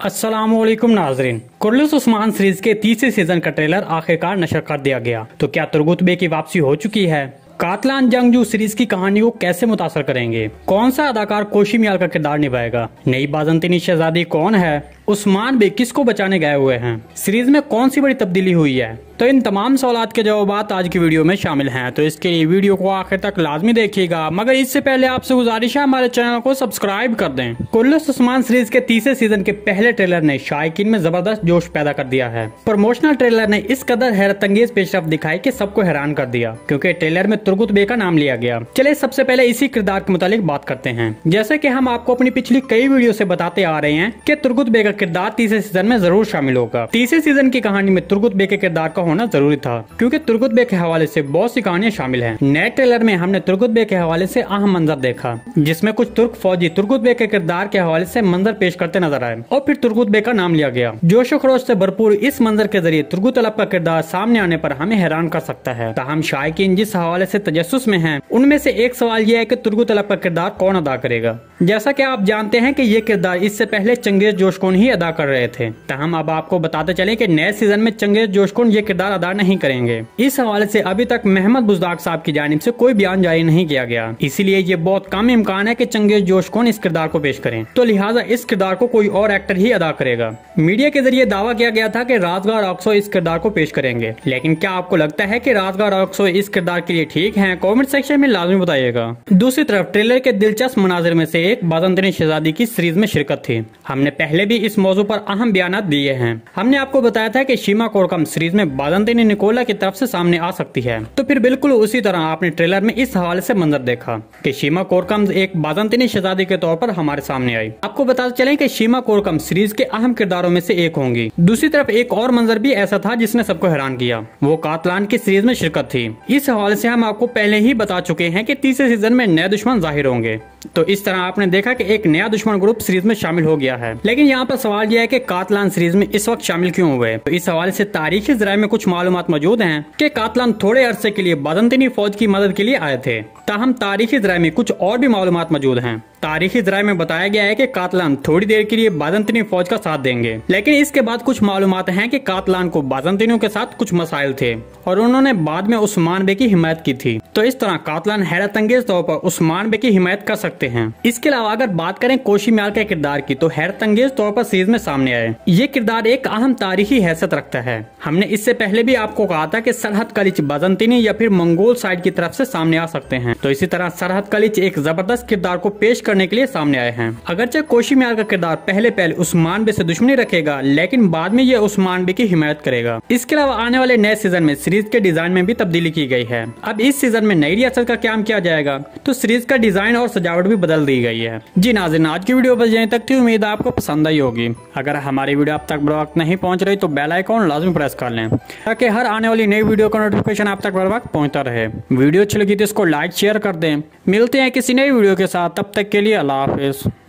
अस्सलामुअलैकुम नाजरीन, कुर्रतुल उस्मान सीरीज के तीसरे सीजन का ट्रेलर आखिरकार नशर कर दिया गया। तो क्या तुर्गुत बे की वापसी हो चुकी है? कातलान जंगजू सीरीज की कहानी को कैसे मुतासर करेंगे? कौन सा अदाकार कोशी मियाल का किरदार निभाएगा? नई बाज़ंतीनी शहजादी कौन है? उस्मान बे किसको बचाने गए हुए हैं? सीरीज में कौन सी बड़ी तब्दीली हुई है? तो इन तमाम सवालात के जवाब आज की वीडियो में शामिल हैं। तो इसके लिए वीडियो को आखिर तक लाजमी देखिएगा, मगर इससे पहले आपसे गुजारिश है हमारे चैनल को सब्सक्राइब कर दें। कुर्रतुल उस्मान सीरीज के तीसरे सीजन के पहले ट्रेलर ने शायकीन में जबरदस्त जोश पैदा कर दिया है। प्रमोशनल ट्रेलर ने इस कदर हैरत अंगेज पेशरफ्त दिखाई कि सबको हैरान कर दिया, क्योंकि ट्रेलर में तुर्गुत बे का नाम लिया गया। चले सबसे पहले इसी किरदार के मुतालिक बात करते हैं। जैसे कि हम आपको अपनी पिछली कई वीडियो से बताते आ रहे हैं कि तुर्गुत बे का किरदार तीसरे सीजन में जरूर शामिल होगा। तीसरे सीजन की कहानी में तुर्गुत बे के किरदार का होना जरूरी था, क्योंकि तुर्गुत बे के हवाले से बहुत सी कहानियां शामिल हैं। नए ट्रेलर में हमने तुर्गुत बे के हवाले से अहम मंजर देखा, जिसमें कुछ तुर्क फौजी तुर्गुत बे के किरदार के हवाले से मंजर पेश करते नजर आए और फिर तुर्गुत बे का नाम लिया गया। जोशो खरोश से भरपूर इस मंजर के जरिए तुर्गुत अलब का किरदार सामने आने पर हमें हैरान कर सकता है। ताहम शायकीन जिस हवाले से तजस्सुस में हैं, उनमें से एक सवाल यह है कि तुर्गुत अलब का किरदार कौन अदा करेगा। जैसा कि आप जानते हैं कि ये किरदार इससे पहले चंगेज जोशकोन ही अदा कर रहे थे। ताहम अब आपको बताते चले कि नए सीजन में चंगेज जोशकोन ये किरदार अदा नहीं करेंगे। इस हवाले से अभी तक महमद बुज़दाग साहब की जानिब से कोई बयान जारी नहीं किया गया, इसीलिए ये बहुत कम इम्कान है कि चंगेज जोशकोन इस किरदार को पेश करें। तो लिहाजा इस किरदार को कोई और एक्टर ही अदा करेगा। मीडिया के जरिए दावा किया गया था कि राज़गार ऑक्सो इस किरदार को पेश करेंगे, लेकिन क्या आपको लगता है कि राज़गार ऑक्सो इस किरदार के लिए ठीक है? कमेंट सेक्शन में लाजमी बताइएगा। दूसरी तरफ ट्रेलर के दिलचस्प मनाजिर में से एक बाज़ंतीनी शहजादी की सीरीज में शिरकत थी। हमने पहले भी इस मौजू पर अहम बयानात दिए हैं। हमने आपको बताया था कि शीमा कोरकम सीरीज में बाज़ंतीनी निकोला की तरफ से सामने आ सकती है। तो फिर बिल्कुल उसी तरह आपने ट्रेलर में इस हवाले से मंजर देखा कि शीमा कोरकम एक बाज़ंतीनी शहजादी के तौर पर हमारे सामने आई। आपको बताते चले कि शीमा कोरकम सीरीज के अहम किरदारों में से एक होंगी। दूसरी तरफ एक और मंजर भी ऐसा था जिसने सबको हैरान किया, वो कातलान की सीरीज में शिरकत थी। इस हवाले से हम आपको पहले ही बता चुके हैं कि तीसरे सीजन में नए दुश्मन जाहिर होंगे। तो इस तरह आपने देखा कि एक नया दुश्मन ग्रुप सीरीज में शामिल हो गया है। लेकिन यहाँ पर सवाल यह है कि कातलान सीरीज में इस वक्त शामिल क्यों हुए? तो इस हवाले से तारीखी ज़राए में कुछ मालूमात मौजूद हैं कि कातलान थोड़े अरसे के लिए बाज़ंतीनी फौज की मदद के लिए आए थे। ताहम तारीखी ज़राए में कुछ और भी मालूमात मौजूद हैं। तारीखी ज़राए में बताया गया है कि कातलान थोड़ी देर के लिए बाज़ंतीनी फौज का साथ देंगे, लेकिन इसके बाद कुछ मालूमात हैं कि कातलान को बाज़ंतीनियों के साथ कुछ मसाइल थे और उन्होंने बाद में उस्मान बे की हिमायत की थी। तो इस तरह कातलान हैरत अंगेज तौर पर उस्मान बे की हिमायत कर सकते हैं। इसके अलावा अगर बात करें कोशी मियाल के किरदार की, तो हैरत अंगेज तौर पर सीरीज में सामने आए। ये किरदार एक अहम तारीखी हैसियत रखता है। हमने इससे पहले भी आपको कहा था कि सरहद कलिच बाज़ंतीनी या फिर मंगोल साइड की तरफ से सामने आ सकते हैं। तो इसी तरह सरहद कलिच एक जबरदस्त किरदार को पेश करने के लिए सामने आए हैं। अगरचे कोशी मियाल का किरदार पहले उस्मान बे से दुश्मनी रखेगा, लेकिन बाद में ये उस्मान बे की हिमायत करेगा। इसके अलावा आने वाले नए सीजन में सीरीज के डिजाइन में भी तब्दीली की गई है। अब इस सीजन में नई रियासत का क्याम किया जाएगा, तो सीरीज का डिजाइन और सजावट भी बदल दी गई है। जी नाज़रीन, आज की वीडियो बस यहीं तक थी। उम्मीद है आपको पसंद आई होगी। अगर हमारी वीडियो अब तक बर वक्त नहीं पहुंच रही तो बेल आइकॉन लाजमी प्रेस कर लें, ताकि हर आने वाली नई वीडियो का नोटिफिकेशन आप तक बर वक्त पहुंचता रहे। वीडियो अच्छी लगी तो इसको लाइक शेयर कर दें। मिलते हैं किसी नई वीडियो के साथ, तब तक के लिए अल्लाह हाफिज।